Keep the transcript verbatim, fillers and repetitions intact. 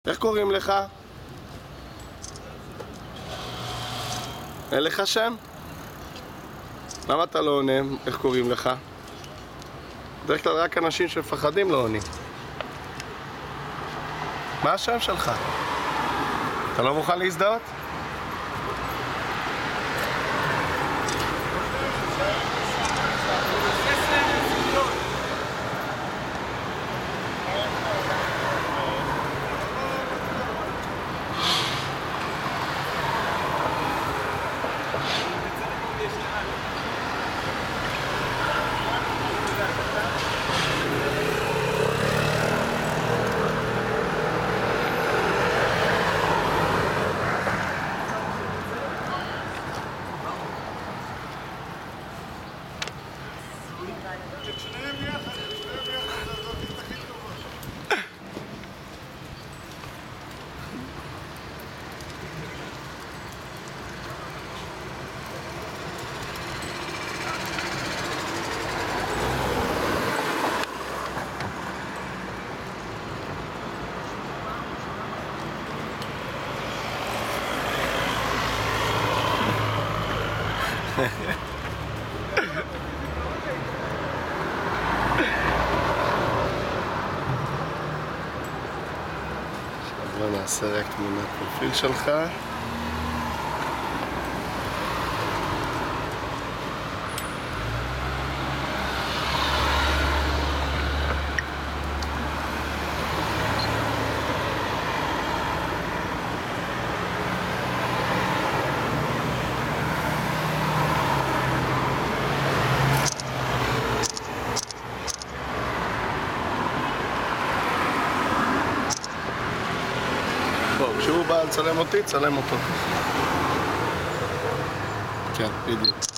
איך קוראים לך? אין לך שם? למה אתה לא עונה? איך קוראים לך? בדרך כלל רק אנשים שמפחדים לא עונים. מה השם שלך? אתה לא מוכן להזדהות? שניהם ביחד, שניהם ביחד, זאת הכי טובה. בוא נעשה רק תמונת פרופיל שלך. כשהוא בא לצלם אותי, צלם אותו. כן, בדיוק.